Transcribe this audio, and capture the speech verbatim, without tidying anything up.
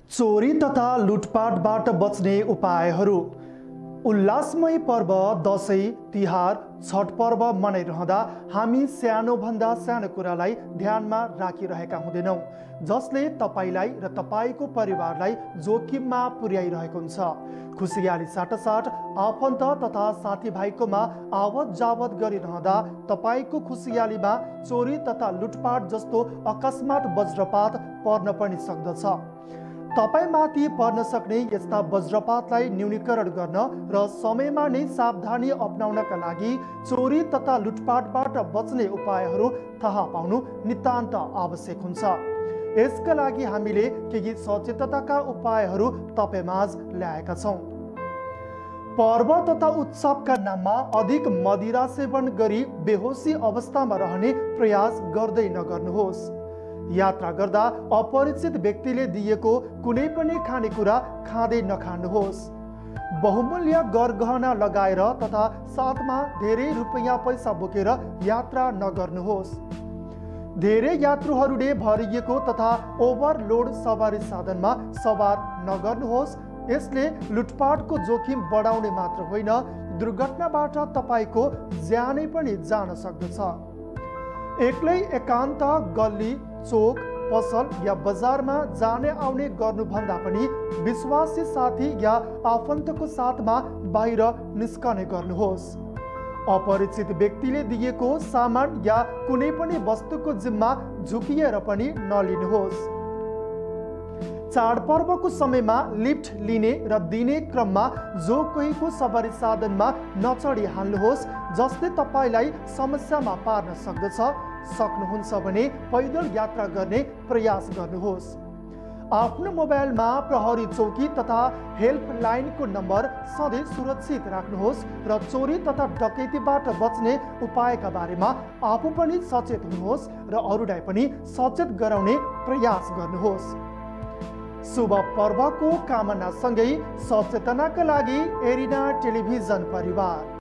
चोरी तथा लुटपाटबाट बच्ने उपायहरू। उल्लासमय पर्व दशैं तिहार छठ पर्व मनाइरहँदा हामी सानोभन्दा सानो कुरालाई ध्यानमा राखिरहेका हुँदैनौँ, जसले तपाईलाई र तपाईको परिवारलाई जोखिममा पुर्याइरहेको हुन्छ। खुसियाली साटासाट आफन्त तथा साथीभाइकोमा आवत जावत गरिरहँदा तपाईको खुसियालीमा चोरी तथा लुटपाट जस्तो अकस्मात वज्रपात पर्न पनि सक्दछ। तपाईमाथि पर्न सक्ने यस्ता वज्रपातलाई न्यूनीकरण गर्न र समयमा नै सावधानी अपनाउनका लागि चोरी तथा लुटपाटबाट बच्ने उपायहरू थाहा पाउनु नितान्त आवश्यक हुन्छ। यसका लागि हामीले केही सचेतताका उपायहरू तपाईमाझ ल्याएका छौँ। पर्व तथा उत्सवका नाममा अधिक मदिरा सेवन गरी बेहोसी अवस्थामा रहने प्रयास गर्दै नगर्नुहोस्। यात्रा गर्दा अपरिचित व्यक्तिले दिएको कुनै पनि खानेकुरा खाँदै नखानुहोस्। बहुमूल्य गरगहना लगाएर तथा साथमा धेरै रुपैयाँ पैसा बोकेर यात्रा नगर्नुहोस्। धेरै यात्रुहरूले भरिएको तथा ओभरलोड सवारी साधनमा सवार नगर्नुहोस्। यसले लुटपाटको जोखिम बढाउने मात्र होइन, दुर्घटनाबाट तपाईको ज्यानै पनि जान सक्दछ। एक्लै एकान्त गल्ली चोक पसल या बजारमा जाने आउने गर्नुभन्दा पनि विश्वासी साथी या आफन्तको साथमा बाहिर निस्कने गर्नुहोस्। अपरिचित व्यक्तिले दिएको सामान या कुनै पनि वस्तुको जिम्मा झुकिएर पनि नलिनुहोस्। चाडपर्वको समयमा लिफ्ट लिने र दिने क्रममा जो कोहीको सवारी साधनमा नचढी हाल्नुहोस्, जसले तपाईलाई समस्यामा पार्न सक्दछ। सक्नुहुन्छ भने पैदल यात्रा गर्ने प्रयास गर्नुहोस्। आफ्नो मोबाइलमा प्रहरी चौकी तथा हेल्पलाइनको नम्बर सधैँ सुरक्षित राख्नुहोस् र चोरी तथा डकैतीबाट बच्ने उपायका बारेमा आफू पनि सचेत हुनुहोस् र अरूलाई पनि सचेत गराउने प्रयास गर्नुहोस्। शुभ पर्वको कामनासँगै सचेतनाका लागि एरिना टेलिभिजन परिवार।